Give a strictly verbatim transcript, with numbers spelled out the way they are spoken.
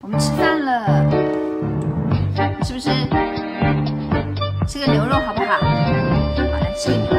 我们吃饭了，是不是？吃个牛肉好不好？好，来吃个牛肉。